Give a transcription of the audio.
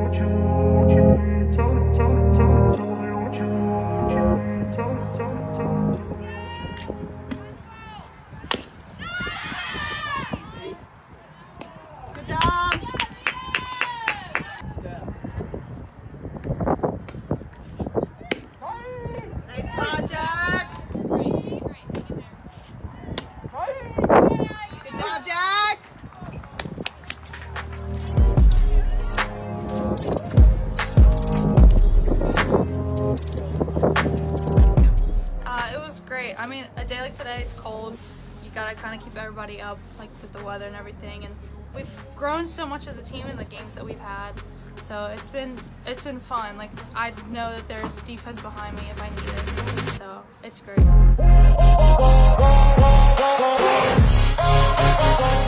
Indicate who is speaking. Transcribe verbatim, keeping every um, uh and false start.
Speaker 1: I mean, a day like today, it's cold. You gotta kind of keep everybody up, like with the weather and everything. And we've grown so much as a team in the games that we've had. So it's been it's been fun. Like I know that there's defense behind me if I need it. So it's great.